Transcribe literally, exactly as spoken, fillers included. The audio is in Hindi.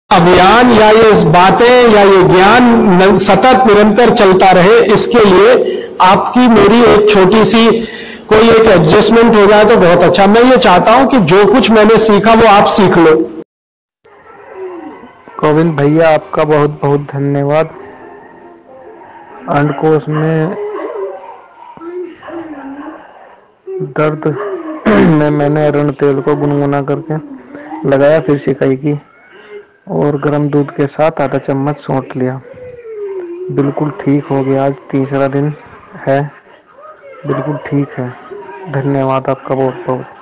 अभियान या ये बातें या ये ज्ञान सतत निरंतर चलता रहे, इसके लिए आपकी मेरी एक छोटी सी कोई एक एडजस्टमेंट हो जाए तो बहुत अच्छा। मैं ये चाहता हूं कि जो कुछ मैंने सीखा वो आप सीख लो। गोविंद भैया, आपका बहुत बहुत धन्यवाद। अंडकोश में दर्द में मैंने अरुण तेल को गुनगुना करके लगाया, फिर सिकाई की और गर्म दूध के साथ आधा चम्मच सौंठ लिया। बिल्कुल ठीक हो गया। आज तीसरा दिन है, बिल्कुल ठीक है। धन्यवाद आपका बहुत बहुत।